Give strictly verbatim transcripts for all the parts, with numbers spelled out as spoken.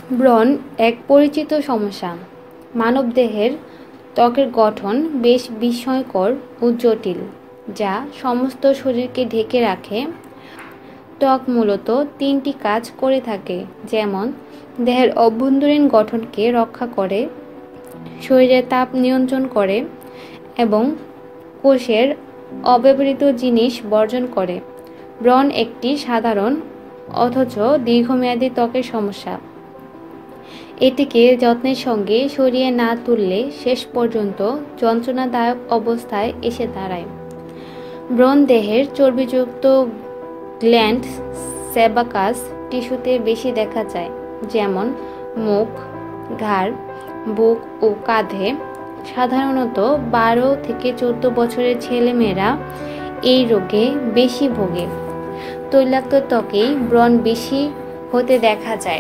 ব্রণ এক পরিচিত সমস্যা। মানবদেহের ত্বকের গঠন বেশ বিস্ময়কর ও জটিল, যা সমস্ত শরীরকে ঢেকে রাখে। ত্বক মূলত তিনটি কাজ করে থাকে, যেমন দেহের অভ্যন্তরীণ গঠনকে রক্ষা করে, শরীরের তাপ নিয়ন্ত্রণ করে এবং কোষের অব্যবহৃত জিনিস বর্জন করে। ব্রণ একটি সাধারণ অথচ দীর্ঘমেয়াদী ত্বকের সমস্যা। এটিকে যত্নের সঙ্গে সরিয়ে না তুললে শেষ পর্যন্ত যন্ত্রণাদায়ক অবস্থায় এসে দাঁড়ায়। ব্রণ দেহের চর্বিযুক্ত গ্ল্যান্ড সেবাকাস টিস্যুতে বেশি দেখা যায়, যেমন মুখ, ঘাড়, বুক ও কাঁধে। সাধারণত বারো থেকে চোদ্দ বছরের ছেলেমেয়েরা এই রোগে বেশি ভোগে। তৈলাক্ত ত্বকেই ব্রণ বেশি হতে দেখা যায়।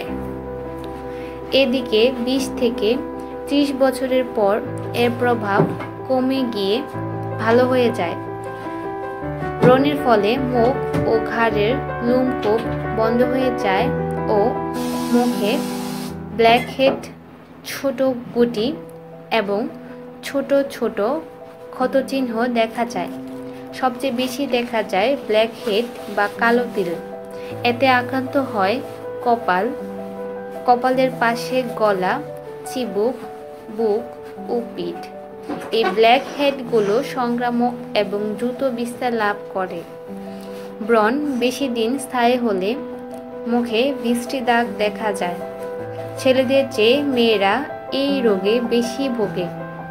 এদিকে বিশ থেকে ত্রিশ বছরের পর এর প্রভাব কমে গিয়ে ভালো হয়ে যায়। ব্রণের ফলে মুখ ও ঘাড়ের লোমকূপ বন্ধ হয়ে যায় ও মুখে ব্ল্যাকহেড, ছোট গুটি এবং ছোট ছোট ক্ষতচিহ্ন দেখা যায়। সবচেয়ে বেশি দেখা যায় ব্ল্যাকহেড বা কালো তিল। এতে আক্রান্ত হয় কপাল, কপালের পাশে, গলা, চিবুক, বুক ও পিঠ। এই ব্ল্যাকহেডগুলো সংক্রামক এবং দ্রুত বিস্তার লাভ করে। ব্রণ বেশি দিন স্থায়ী হলে মুখে বিশ্রী দাগ দেখা যায়। ছেলেদের চেয়ে মেয়েরা এই রোগে বেশি ভোগে।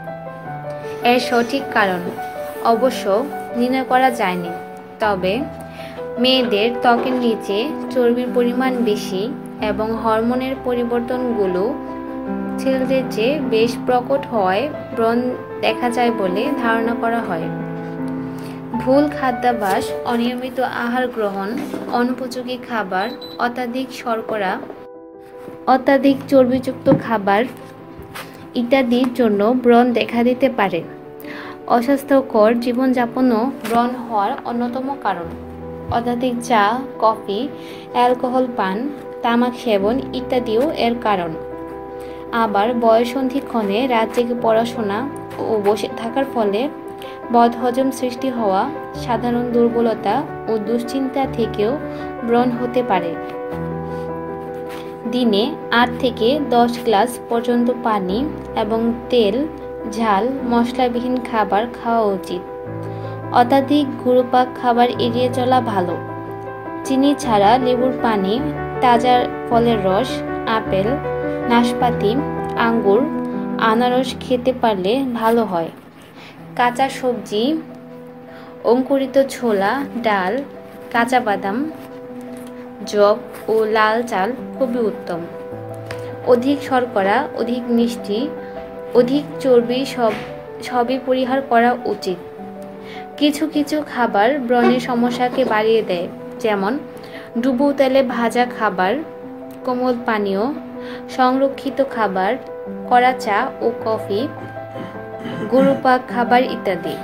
এর সঠিক কারণ অবশ্য নির্ণয় করা যায়নি, তবে মেয়েদের ত্বকের নিচে চর্বির পরিমাণ বেশি এবং হরমোনের পরিবর্তনগুলো ছেলেদের চেয়ে বেশ প্রকট হওয়ায় ব্রণ দেখা যায় বলে ধারণা করা হয়। ভুল খাদ্যাভ্যাস, অনিয়মিত আহার গ্রহণ, অনুপযোগী খাবার, অত্যাধিক শর্করা, অত্যাধিক চর্বিযুক্ত খাবার ইত্যাদির জন্য ব্রণ দেখা দিতে পারে। অস্বাস্থ্যকর জীবনযাপনও ব্রণ হওয়ার অন্যতম কারণ। অত্যাধিক চা, কফি, অ্যালকোহল পান, তামাক সেবন ইত্যাদিও এর কারণ। আবার বয়ঃসন্ধিক্ষণে রাত জেগে পড়াশোনা ও বসে থাকার ফলে বদহজম সৃষ্টি হওয়া, সাধারণ দুর্বলতা ও দুশ্চিন্তা থেকেও ব্রণ হতে পারে। দিনে আট থেকে দশ গ্লাস পর্যন্ত পানি এবং তেল, ঝাল, মশলাবিহীন খাবার খাওয়া উচিত। অত্যাধিক গুরুপাক খাবার এড়িয়ে চলা ভালো। চিনি ছাড়া লেবুর পানি, তাজা ফলের রস, আপেল, নাশপাতি, আঙ্গুর, আনারস খেতে পারলে ভালো হয়। কাঁচা সবজি, অঙ্কুরিত ছোলা, ডাল, কাঁচা বাদাম, যব ও লাল চাল খুবই উত্তম। অধিক শর্করা, অধিক মিষ্টি, অধিক চর্বি সব সবই পরিহার করা উচিত। কিছু কিছু খাবার ব্রণের সমস্যাকে বাড়িয়ে দেয়, যেমন ডুবো তেলে ভাজা খাবার, কোমল পানীয়, সংরক্ষিত খাবার, কড়া চা ও কফি, গুরুপাক খাবার ইত্যাদি।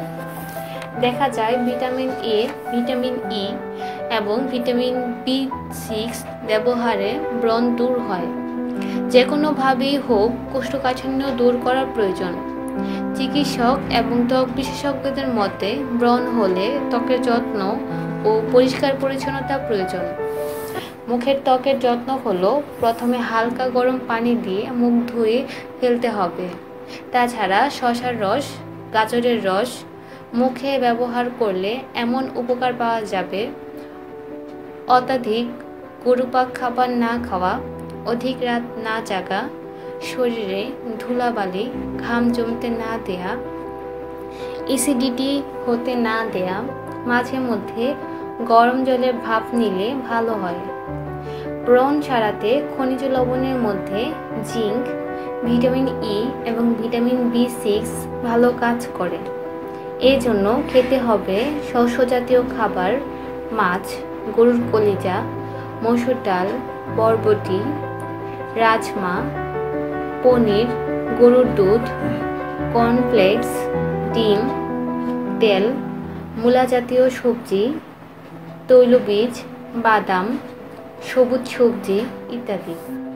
দেখা যায় ভিটামিন এ, ভিটামিন ই এবং ভিটামিন বি সিক্স ব্যবহারে ব্রণ দূর হয়। যে কোনোভাবেই হোক কোষ্ঠকাঠিন্য দূর করার প্রয়োজন। চিকিৎসক এবং ত্বক বিশেষজ্ঞদের মতে ব্রণ হলে ত্বকের যত্ন ও পরিষ্কার পরিচ্ছন্নতা প্রয়োজন। মুখের ত্বকের যত্ন হলো প্রথমে হালকা গরম পানি দিয়ে মুখ ধুয়ে ফেলতে হবে। তাছাড়া শসার রস, গাজরের রস মুখে ব্যবহার করলে এমন উপকার পাওয়া যাবে। অত্যাধিক গুরুপাক খাবার না খাওয়া, অধিক রাত না জাগা, শরীরে ধুলাবালি, ঘাম জমতে না দেয়া, অ্যাসিডিটি হতে না দেয়া, মাঝে মধ্যে গরম জলের ভাপ নিলে ভালো হয়। ব্রণ সারাতে খনিজ লবণের মধ্যে জিঙ্ক, ভিটামিন ই এবং ভিটামিন বি সিক্স ভালো কাজ করে। এই জন্য খেতে হবে শস্যজাতীয় খাবার, মাছ, গরুর কলিজা, মসুর ডাল, বরবটি, রাজমা, পনির, গরুর দুধ, কর্নফ্লেক্স, ডিম, তেল, মূলা জাতীয় সবজি, তৈলবীজ, বাদাম, সবুজ সবজি ইত্যাদি।